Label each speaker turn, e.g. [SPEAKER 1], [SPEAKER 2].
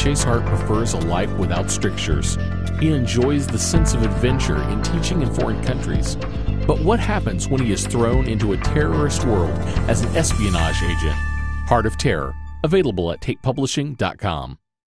[SPEAKER 1] Chase Hart prefers a life without strictures. He enjoys the sense of adventure in teaching in foreign countries. But what happens when he is thrown into a terrorist world as an espionage agent? Heart of Terror, available at tatepublishing.com.